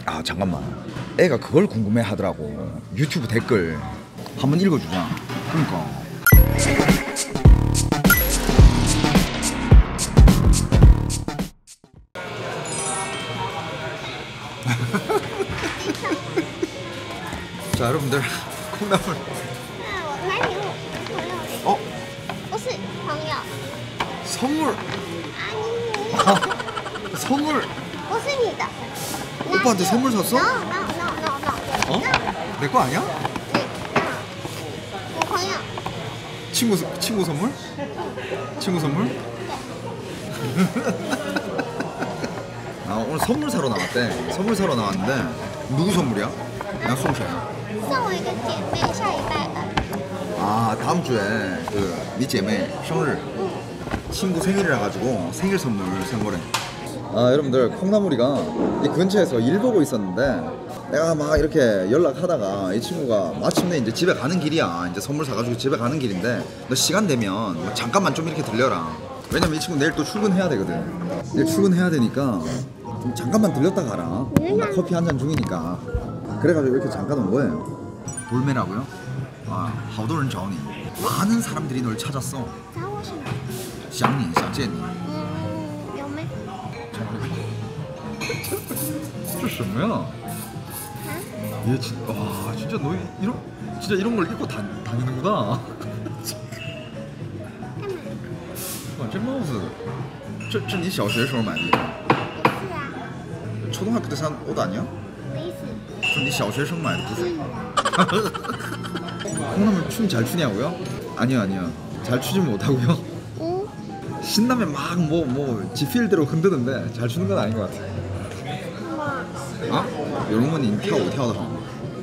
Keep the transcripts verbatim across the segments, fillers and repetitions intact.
아 잠깐만, 애가 그걸 궁금해 하더라고. 유튜브 댓글 한번 읽어주자. 그러니까 자 여러분들 콩나물. 어? 선물. 아, 선물. 오빠한테 선물 샀어? 어? 내 거 아니야? 친구 친구 선물? 친구 선물? 아 오늘 선물 사러 나왔대. 선물 사러 나왔는데 누구 선물이야? 나送谁? 아 다음 주에 그 니姐妹 생일 친구 생일이라 가지고 생일 선물 산 거래. 아 여러분들 콩나물이가 이 근처에서 일 보고 있었는데 내가 막 이렇게 연락하다가 이 친구가 마침내 이제 집에 가는 길이야. 이제 선물 사가지고 집에 가는 길인데 너 시간 되면 뭐 잠깐만 좀 이렇게 들려라. 왜냐면 이 친구 내일 또 출근해야 되거든. 내일 출근해야 되니까 좀 잠깐만 들렸다 가라. 나 커피 한 잔 중이니까. 그래가지고 이렇게 잠깐 온 거예요. 돌매라고요? 아, 好多人找你. 많은 사람들이 널 찾았어. 想你,想见你. 저什么呀? 얘 진, 와 진짜 너 이런 진짜 이런 걸 입고 다, 다니는구나. 아, 这帽子这这你小学时候买的衣服? 초등학교 때 산 옷 아니야? 좀 네 小学生买的不是? 콩나물 춤 잘 추냐고요? 아니요 아니요 잘 추지 못하고요. 응? 신나면 막 뭐 뭐 지 필대로 흔드는데 잘 추는 건 아닌 것 같아. 아? 有人问你跳舞跳得好吗?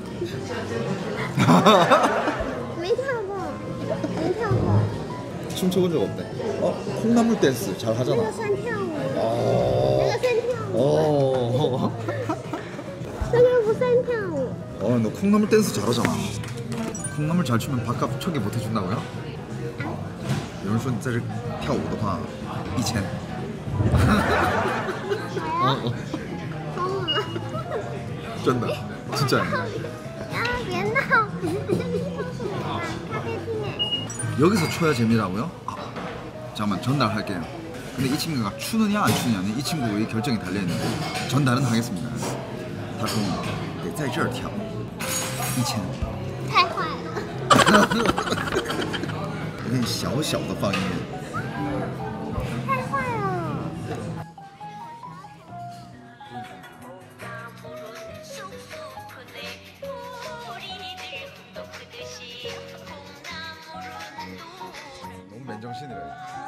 没跳过，没跳过. 춤춰본 적 없대. 어? 콩나물 댄스 잘 하잖아. 那个算跳舞. 어. 那个算跳舞. 어. 那个不算跳舞. 어, 너 콩나물 댄스 잘하잖아. 콩나물 잘 추면 밥값 초기 못 해준다고요? 有人说你在这跳舞的话一千. 어, 어. 真的, 진짜야. 야, 别闹. 여기서 쳐야 재미라고요? 아, 잠깐만 전달할게요. 근데 이 친구가 추느냐 안 추느냐는 이 친구의 결정이 달려있는데 전달은 하겠습니다. 다说得在这儿跳一千. 太坏了. 有点小小的放音乐. 太坏了. 너무 맨정신이래.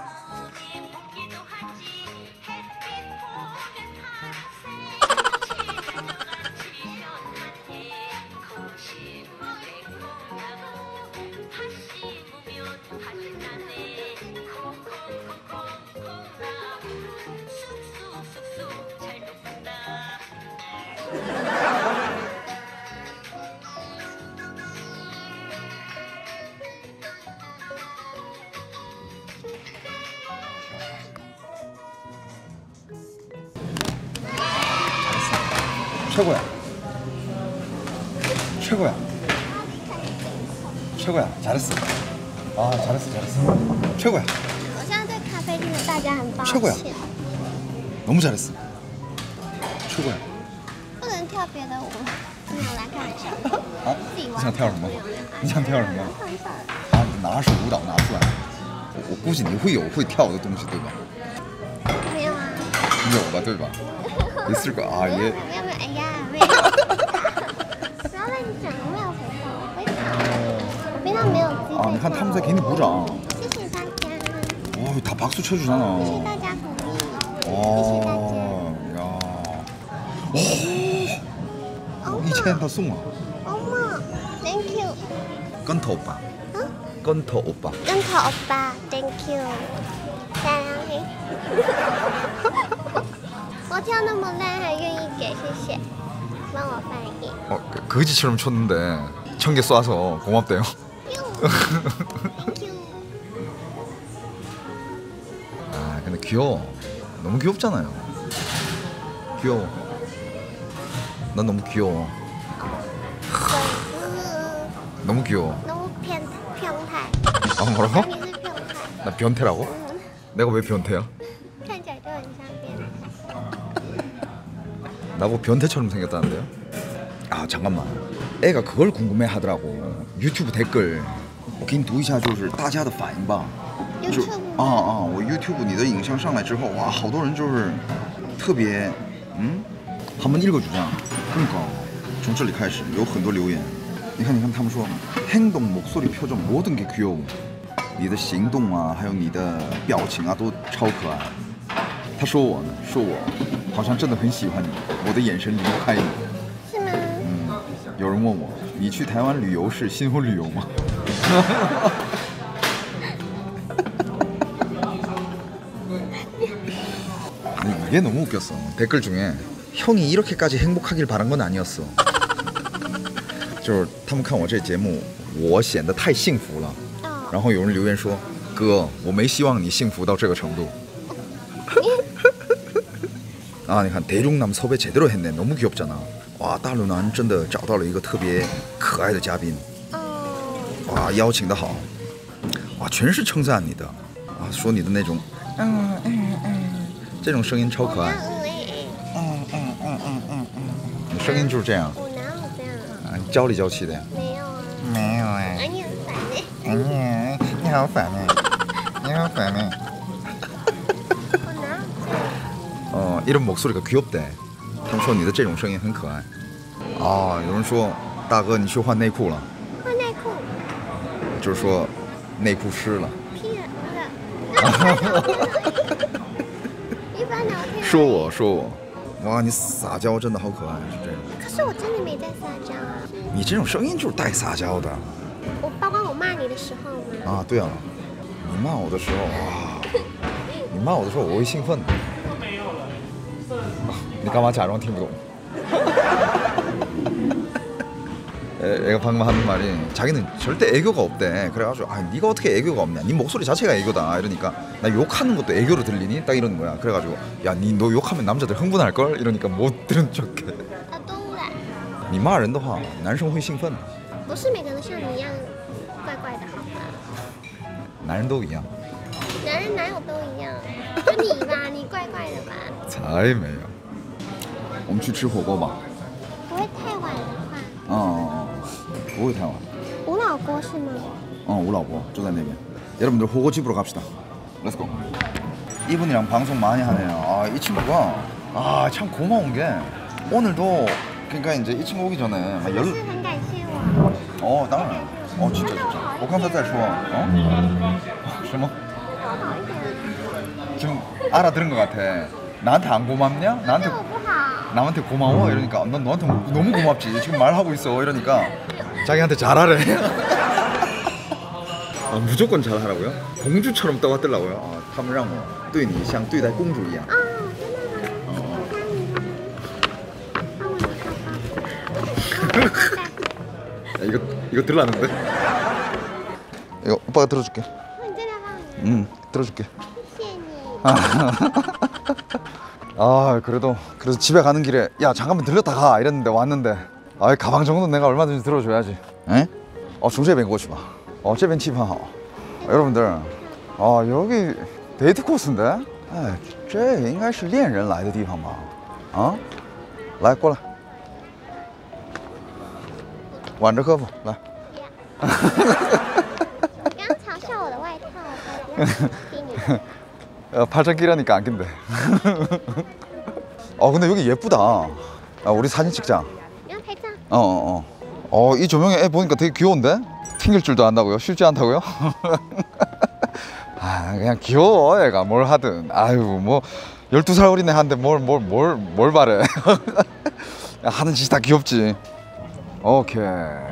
최고야. 최고야. 최고야. 잘했어. 아, 잘했어, 잘했어. 최고야. 我现在对咖啡厅的大家很抱歉. 최고야. 너무 잘했어. 최고야. 不能跳别的舞吗? 没有来开玩笑. 아? 你想跳什么? 你想跳什么? 아, 拿手舞蹈拿出来. 我估计你会有会跳的东西，对吧? 没有啊. 有吧，对吧? 있을 거야. 아, 얘. 没有没有，哎呀，没有。不要乱讲，我没有肥皂，我非常，我非常没有机会。 아, 你看他们在给你鼓掌. 谢谢大家. 어, 다 박수 쳐주잖아. 谢谢大家鼓励. 어, 야. 오, 이천 다送了. 어머, thank you. 건터 오빠. 응? 건터 오빠. 건터 오빠, thank you. 사랑해. 我跳那么烂还愿意给，谢谢，帮我翻译. 어, 거지처럼 쳤는데 천 개 쏴서 고맙대요. Thank you. 아, 근데 귀여워. 너무 귀엽잖아요. 귀여워. 난 너무 귀여워. 嗯 너무 귀여워. 너무 변, 변태. 아 뭐라고? 아니,是变态. 나 변태라고? 응. 내가 왜 변태야? 看起来就很像变态. 나보고 변태처럼 생겼다는데요? 아 잠깐만. 애가 그걸 궁금해 하더라고. 유튜브 댓글. 我给你读一下就是大家的反应吧。 YouTube 啊啊！我 YouTube 你的影像上来之后，哇，好多人就是特别，嗯，한번 읽어주자。그러니까从这里开始有很多留言。你看，你看，他们说행동、목소리、표정 모든 게 귀여워。你的行动啊，还有你的表情啊，都超可爱。他说我呢，说我好像真的很喜欢你，我的眼神离不开你。 是吗？ 嗯，有人问我，你去台湾旅游是新婚旅游吗？ 아니 이게 너무 웃겼어. 댓글 중에 형이 이렇게까지 행복하길 바란 건 아니었어. 就是他们看我这节目，我显得太幸福了。然后有人留言说：“哥，我没希望你幸福到这个程度。” 아, 你看 대중남 섭외 제대로 했네. 너무 귀엽잖아. 와, 大陆男真的找到了一个特别可爱的嘉宾。哇，邀请的好。哇，全是称赞你的。啊，说你的那种，嗯嗯嗯。 这种声音超可爱。嗯嗯嗯嗯嗯嗯，你声音就是这样。 我哪有这样啊？ 啊，你娇里娇气的呀。 没有啊。 没有哎。 哎，你很烦哎。 哎，你好烦哎，你好烦哎。 我哪有这样？ 어, 이런 목소리가 귀엽대. 他们说你的这种声音很可爱。啊，有人说大哥你去换内裤了。 换内裤。 就是说内裤湿了。 屁人的。一般聊天。 说我说我，哇，你撒娇真的好可爱，是这样。 可是我真的没在撒娇啊。 你这种声音就是带撒娇的。 我包括我骂你的时候吗？ 啊，对啊，你骂我的时候，哇，你骂我的时候我会兴奋的。你干嘛假装听不懂？ 애가 방금 하는 말이 자기는 절대 애교가 없대. 그래가지고 아 네가 어떻게 애교가 없냐? 네 목소리 자체가 애교다. 이러니까 나 욕하는 것도 애교로 들리니? 딱 이러는 거야. 그래가지고 야 니 너 욕하면 남자들 흥분할 걸? 이러니까 못 들은 척해. 啊，当然。 你骂人的话，男生会兴奋。 不是每个人都像你一样怪怪的，好吗？ 男人都一样。 男人哪有都一样？就你吧，你怪怪的吧？ 才没有。我们去吃火锅吧。 不会太晚的话。 어, 어, 어. 不会太晚. 吴老锅是吗? 어, 우라고. 저在那边. 여러분들 호거집으로 갑시다. Let's go. 이분이랑 방송 많이 하네요. 아, 이 친구가 아, 참 고마운 게 오늘도 그러니까 이제 이 친구 오기 전에 막 열... 是很感谢我。 어, 당연히. 어, 진짜 진짜. 我刚才在说. 어? 什么? 对我好一点。 지금 알아들은 것 같아. 나한테 안 고맙냐? 对 나한테 我不好。 남한테 고마워 이러니까 넌 너한테 너무 고맙지 지금 말하고 있어 이러니까 자기한테 잘하래. 아, 무조건 잘하라고요? 공주처럼 떠받들라고요? 아, 他们让我对你像对待公主一样. 啊，真的吗？我帮你吗？帮我拿包包。 야, 이거 이거 들라는데? 이거 오빠가 들어줄게. 哦，你真的帮你？ 응, 들어줄게. 谢谢你。 아, 그래도 그래서 집에 가는 길에 야 잠깐만 들렸다 가 이랬는데 왔는데 아 가방 정도는 내가 얼마든지 들어줘야지. 에? 어, 从这边过去吧. 어, 这边气氛好. 여러분들, 아 여기 데이트 코스인데? 哎，这应该是恋人来的地方吧? 아? 来过来. 挽着胳膊来. 你刚刚嘲笑我的外套，我逼你。 어, 팔짱 끼라니까 안 낀대. 어, 근데 여기 예쁘다. 아, 우리 사진 찍자. 你要拍照？ 어, 어, 어. 어, 이 조명에 애 보니까 되게 귀여운데? 튕길 줄도 안다고요? 쉽지 않다고요? 아, 그냥 귀여워, 애가. 뭘 하든. 아유, 뭐 열두 살 어린 애 한테 뭘, 뭘, 뭘, 뭘 바래. 야, 하는 짓이 다 귀엽지. 오케이.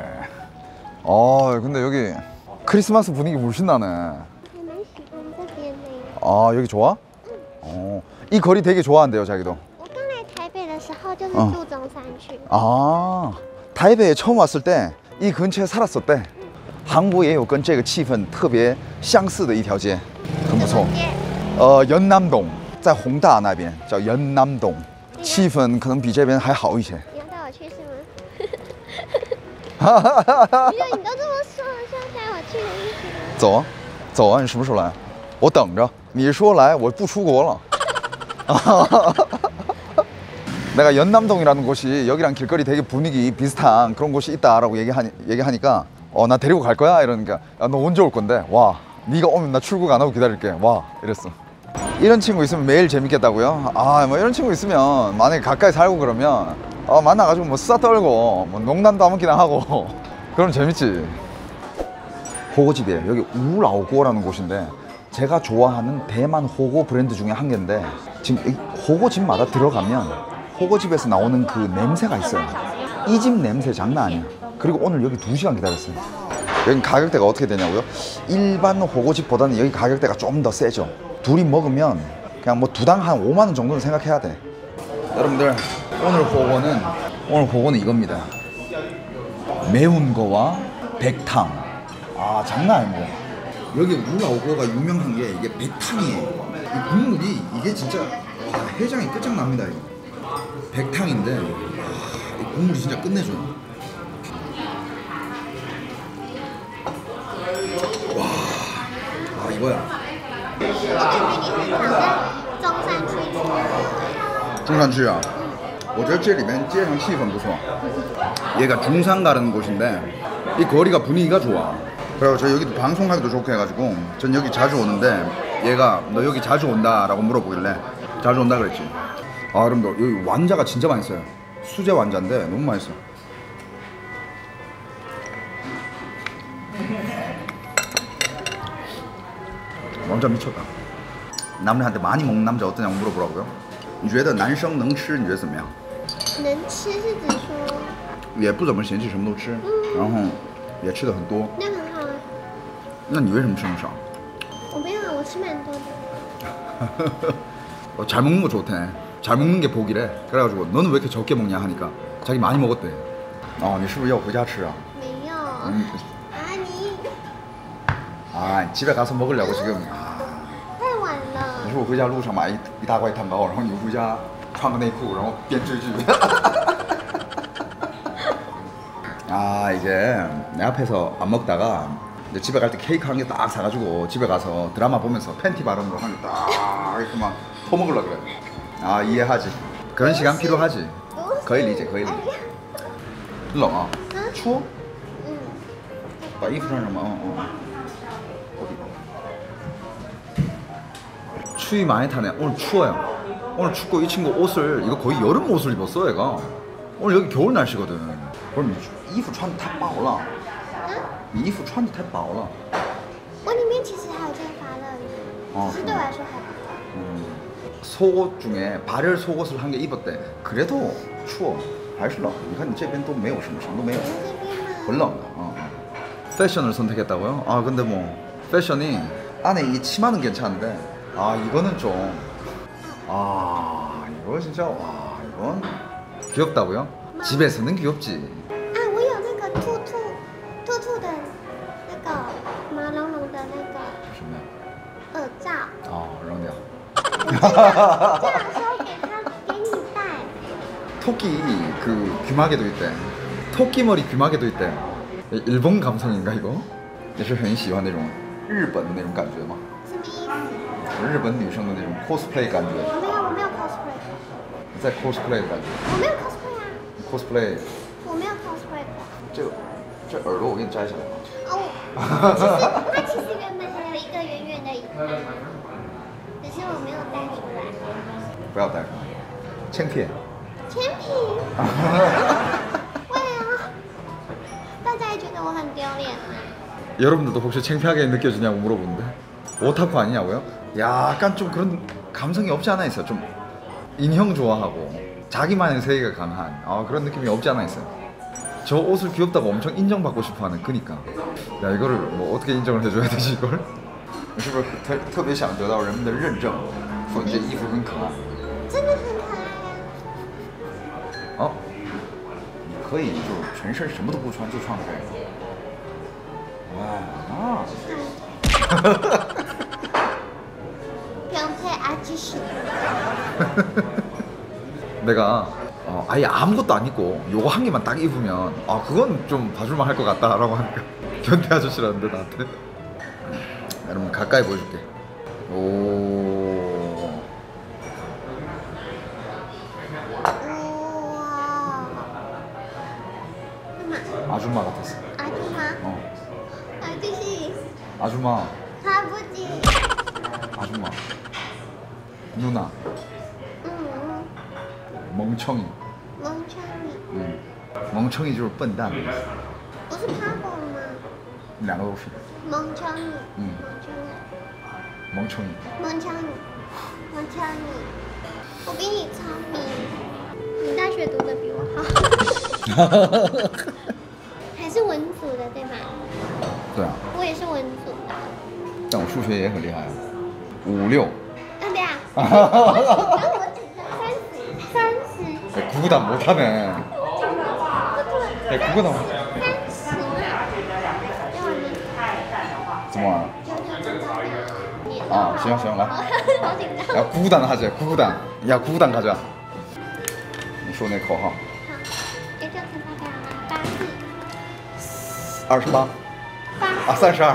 어, 근데 여기 크리스마스 분위기 물씬 나네. 我蛮喜欢这边的耶。 아, 여기 좋아? 어, 이 거리 되게 좋아한대요, 자기도. 我刚来台北的时候就是嗯住中山区。 아, 타이베이에 처음 왔을 때 이 근처에 살았었대. 한국也有跟这个气氛特别相似的一条街，很不错。呃，연남동在宏大那边叫연남동，气氛可能比这边还好一些。 你要带我去你都你都这么说了，是要带我去的意思吗？ 走啊，走啊！你什么时候来？我等着。你说来，我不出国了。 내가 연남동이라는 곳이 여기랑 길거리 되게 분위기 비슷한 그런 곳이 있다라고 얘기하니, 얘기하니까 어, 나 데리고 갈 거야? 이러니까 야, 너 언제 올 건데? 와, 네가 오면 나 출국 안 하고 기다릴게. 와, 이랬어. 이런 친구 있으면 매일 재밌겠다고요? 아, 뭐 이런 친구 있으면 만약에 가까이 살고 그러면 어, 만나가지고 뭐 수다 떨고 뭐 농담도 아무렇게나 하고 그럼 재밌지. 호거집이에요. 여기 우라오고라는 곳인데 제가 좋아하는 대만 호거 브랜드 중에 한 개인데 지금 이 호거집마다 들어가면 호거집에서 나오는 그 냄새가 있어요. 이 집 냄새 장난 아니야. 그리고 오늘 여기 두 시간 기다렸어요. 여기 가격대가 어떻게 되냐고요? 일반 호거집보다는 여기 가격대가 좀 더 세죠. 둘이 먹으면 그냥 뭐 두당 한 오만 원 정도는 생각해야 돼. 여러분들 오늘 호거는 오늘 호거는 이겁니다. 매운 거와 백탕. 아 장난 아닙니다. 여기 우라오고가 유명한 게 이게 백탕이에요. 이 국물이 이게 진짜 와, 해장이 끝장납니다. 이거. 백탕인데 와, 이 국물이 진짜 끝내줘요. 와, 아 이거야. 我感觉你很常在中山区出没。 중산区啊，我觉得这里面街上气氛不错。 얘가 중산 가는 곳인데 이 거리가 분위기가 좋아. 그리고 저 여기도 방송하기도 좋고 해가지고 전 여기 자주 오는데 얘가 너 여기 자주 온다라고 물어보길래 자주 온다 그랬지. 아 여러분들 여기 완자가 진짜 맛있어요. 수제 완자인데 너무 맛있어. 완자 미쳤다. 남자한테 많이 먹는 남자 어떠냐고 물어보라고요. 你觉得男生能吃你觉得怎么样？ 能吃是指说， 也不怎么嫌弃，什么都吃，然后也吃的很多。 那很好啊。 那你为什么吃那么少？ 我没有啊，我吃蛮多的。 어, 잘 먹는 거 좋대. 잘 먹는 게 복이래. 그래가지고 너는 왜 이렇게 적게 먹냐 하니까 자기 많이 먹었대. 아, 你是不是要回家吃啊？ 没有。 음. 啊你， 아, 집에 가서 먹으려고 지금. 아, 太晚了。 你说我回家路上买一一大块蛋糕，然后你回家穿个内裤，然后编追剧。 아, 이제 내 앞에서 안 먹다가 이제 집에 갈 때 케이크 한 개 딱 사가지고 집에 가서 드라마 보면서 팬티 바람으로 한 개 딱 이렇게 막 퍼먹으려고 그래. 아, 이해하지. 그런 시간 필요하지. 거의理解, 거의理解. 冷啊? 추워? 嗯。 把衣服穿上吧. 어, 어. 어디? 추위 많이 타네. 오늘 추워요. 오늘 춥고 이 친구 옷을 이거 거의 여름 옷을 입었어 얘가. 오늘 여기 겨울 날씨거든. 그럼 이衣服穿的太薄了.你衣服穿的太薄了. 我里面其实还有件发热衣，只是对我来说还不够。 음, 속옷 중에 발열 속옷을 한 개 입었대. 그래도 추워. 还是冷. 你看你这边都没有什么什么都没有. 这边吗？ 很冷的. 어, 어. 패션을 선택했다고요? 아 근데 뭐 패션이 안에 이 치마는 괜찮은데 아 이거는 좀 아 이거 진짜 와 이건 귀엽다고요? 집에서는 귀엽지. 啊，我有那个兔兔兔兔的那个毛茸茸的那个什么呀? 耳罩， 아扔掉. 这样说给他给你戴。 토끼 그 귀마개도 있대. 토끼 머리 귀마개도 있대. 일본 감성인가 이거? 也是很喜欢那种日本的那种感觉吗？ 什么意思？ 日本女生的那种 cosplay 感觉。 我没有，我没有 cosplay， 你在 cosplay 的感觉我没有 cosplay 啊， ？cosplay 我没有 cosplay 过。 这个这耳朵我给你摘下来吧。 哦，其实它其实原本还有一个圆圆的尾巴，只是我没有带出来。 不要戴出来，창피해。 铅笔？会啊，大家也觉得我很丢脸啊。 여러분들도 혹시 창피하게 느껴지냐고 물어보는데 오타쿠 아니냐고요? 약간 좀 그런 감성이 없지 않아 있어. 좀 인형 좋아하고 자기만의 세계가 강한 아, 그런 느낌이 없지 않아 있어요. 저 옷을 귀엽다고 엄청 인정받고 싶어하는. 그니까 야 이거를 뭐 어떻게 인정을 해줘야 되지 이걸? 是不是特特别想得到人们的认证，说你这衣服很可爱？ 真的很可爱啊！ 哦，你可以就是全身什么都不穿就穿这个。哇啊！ 병태 아저씨. 내가 어, 아예 아무것도 안 입고 요거 한 개만 딱 입으면 아 그건 좀 봐줄만 할 것 같다라고 하니까 변태 아저씨라는데 나한테. 여러분 가까이 보여줄게. 오. 우와. 엄마, 아줌마 같았어. 아줌마. 어. 아저씨. 아줌마. 아버지. 아줌마. 누나. 응. 멍청이. 멍청이. 응. 멍청이 줄笨蛋. 무슨 바보 엄마? 两个都是 멍청이. 응. 멍청이. 멍청이. 멍청이. 멍청이.我比你聪明，你大学读的比我好，还是文组的对吧？ 对啊， 我也是文组的。 但我数学也很厉害啊。五六。 啊对啊，然后我紧张三十，三十， 야, 구구단 못하네. 我突然 야, 구구단 三十嘛，要玩吗？ 怎么玩？ 九九九九你啊行行来好紧张。 야, 구구단 하자. 구구단. 야, 구구단 가자. 你说那口号。 好，九九乘法表吗？八四二十八。 八 아, 三十二.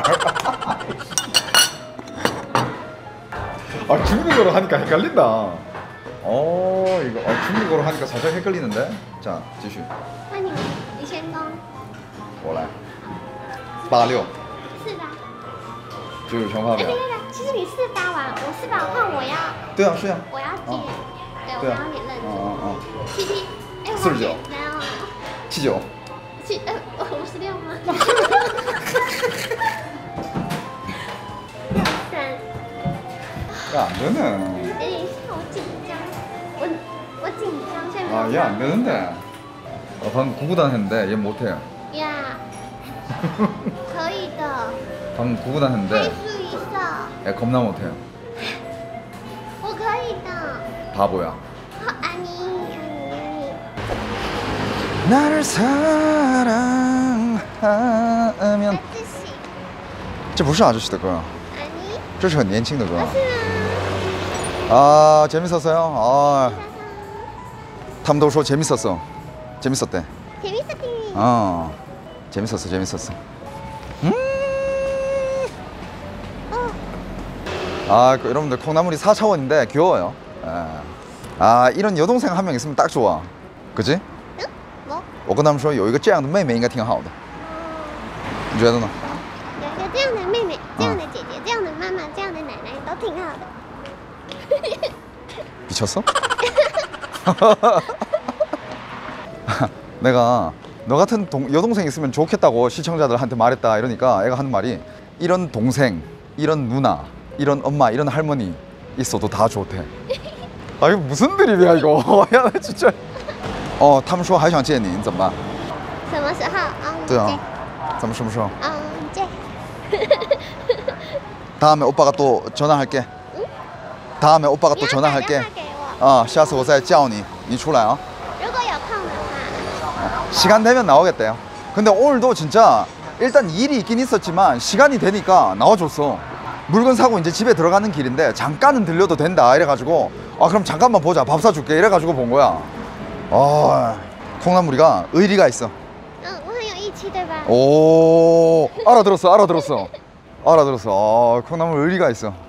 아, 중국어로 하니까 헷갈린다. 어, 이거 아, 중국어로 하니까 살짝 헷갈리는데. 자, 继续. 那你们你先攻我来。八六。 四八。 九九乘法哎， 表对。对对，其实你四八完，我四八换我要， 对啊，是呀。 我要接，对，我对啊要你认嗯嗯嗯。 七七，哎，我四十九好简单哦， 七九。 七呃五十六吗？六三， 야, 안 되네. 等一下，我紧张，我我紧张，现在 아, 얘 안 되는데. 어, 방금 구구단 했는데 얘 못해. 呀，可以的， 방금 구구단 还 했는데 数一下， 얘 겁나 못해. 我可以的， 바보야. 好，安妮，安妮，安妮， 나를 来 사랑하면 自己， 这不是阿저씨的歌， 安妮， 这是很年轻的歌。 是吗？ 아, 재밌었어요. 아, 莎莎， 他们都说 재밌었어. 재밌었대. 재밌었지. 어, 재밌었어, 재밌었어. 음. 어, 아, 그, 여러분들 콩나물이 사 차원인데 귀여워요. 예. 아, 이런 여동생 한 명 있으면 딱 좋아. 그지? 嗯，我我跟他们说有一个这样的妹妹应该挺好的，你觉得呢？ 有一个这样的妹妹，这样的姐姐，这样的妈妈，这样的奶奶都挺好的。 미쳤어? 내가 너 같은 동, 여동생 있으면 좋겠다고 시청자들한테 말했다 이러니까 애가 하는 말이 이런 동생, 이런 누나, 이런 엄마, 이런 할머니 있어도 다 좋대. 아 이거 무슨 드립이야 이거. 야 나 진짜. 어, 他们说还想见你，你怎么办？ 什么时候？嗯， 对啊，咱们什么时候？ 嗯，这。 다음에 오빠가 또 전화할게. 다음에 오빠가 你 또 要打电 전화할게. 话给我， 아, 下次我再叫你，你出来啊. 如果有空的话。 시간 되면 나오겠대요. 근데 오늘도 진짜 일단 일이 있긴 있었지만 시간이 되니까 나와줬어. 물건 사고 이제 집에 들어가는 길인데 잠깐은 들려도 된다 이래가지고 아 그럼 잠깐만 보자 밥 사줄게 이래가지고 본 거야. 아 콩나물이가 의리가 있어. 嗯，我很有义气，对吧？ 오 알아들었어 알아들었어 알아들었어. 아 콩나물 의리가 있어.